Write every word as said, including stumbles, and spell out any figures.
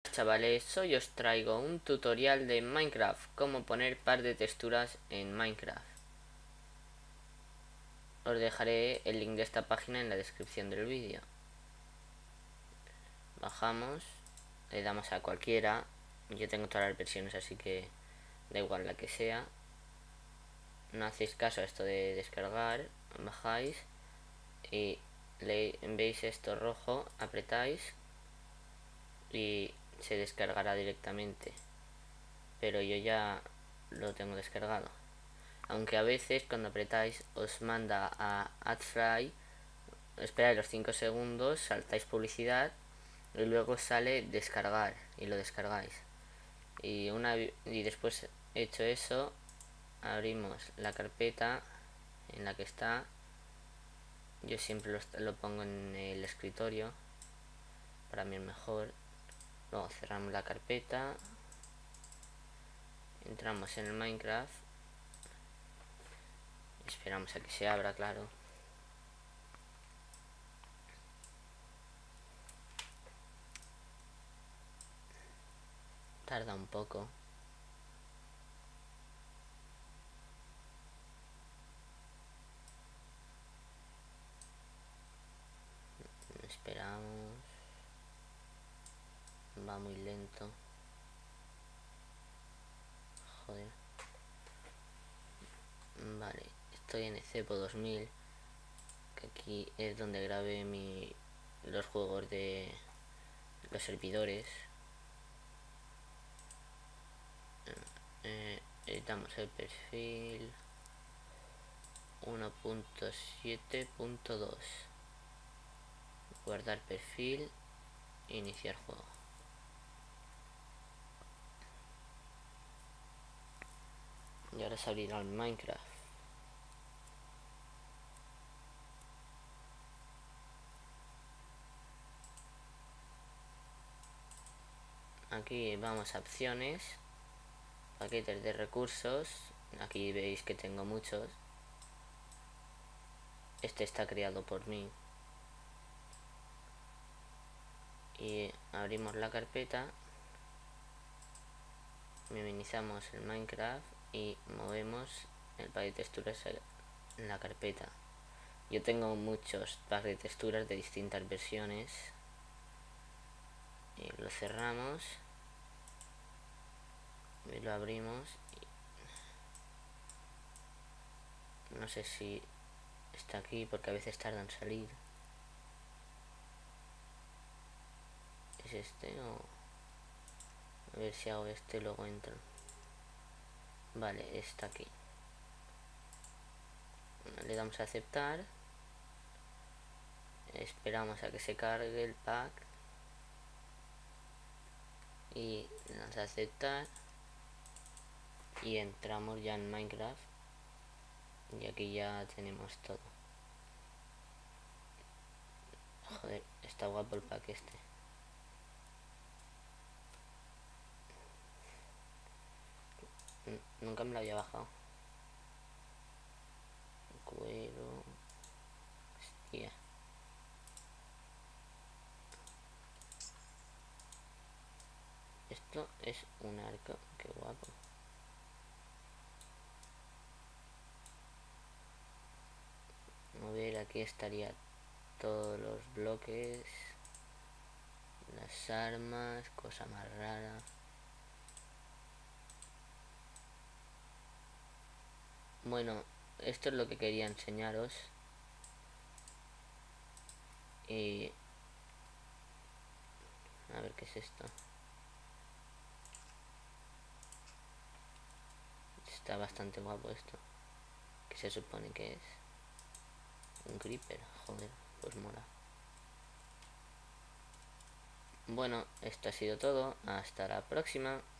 Chavales, hoy os traigo un tutorial de Minecraft, cómo poner par de texturas en Minecraft. Os dejaré el link de esta página en la descripción del vídeo. Bajamos, le damos a cualquiera, yo tengo todas las versiones así que da igual la que sea. No hacéis caso a esto de descargar, bajáis y le, veis esto rojo, apretáis y se descargará directamente, pero yo ya lo tengo descargado. Aunque a veces cuando apretáis os manda a AdFry, esperáis los cinco segundos, saltáis publicidad y luego sale descargar y lo descargáis. Y, una, y después hecho eso, abrimos la carpeta en la que está. Yo siempre lo, lo pongo en el escritorio, para mí es mejor. Luego cerramos la carpeta, entramos en el Minecraft, esperamos a que se abra, claro. Tarda un poco. Esperamos. Va muy lento. Joder. Vale, estoy en Cepo dos mil, que aquí es donde grabé mi, los juegos de los servidores. Eh, editamos el perfil uno punto siete punto dos. Guardar perfil, iniciar juego. Y ahora se abrirá el Minecraft. Aquí vamos a opciones, paquetes de recursos. Aquí veis que tengo muchos. Este está creado por mí. Y abrimos la carpeta, minimizamos el Minecraft y movemos el pack de texturas en la carpeta. Yo tengo muchos packs de texturas de distintas versiones. Y lo cerramos y lo abrimos y no sé si está aquí porque a veces tarda en salir. ¿Es este o...? A ver si hago este, luego entro. Vale, está aquí. Le damos a aceptar. Esperamos a que se cargue el pack. Y le damos a aceptar. Y entramos ya en Minecraft. Y aquí ya tenemos todo. Joder, está guapo el pack este. Nunca me lo había bajado. Cuero. Hostia. Esto es un arco. Qué guapo. A ver, aquí estaría todos los bloques. Las armas. Cosa más rara. Bueno, esto es lo que quería enseñaros. Y... a ver qué es esto. Está bastante guapo esto. ¿Qué se supone que es? Un creeper, joder, pues mola. Bueno, esto ha sido todo. Hasta la próxima.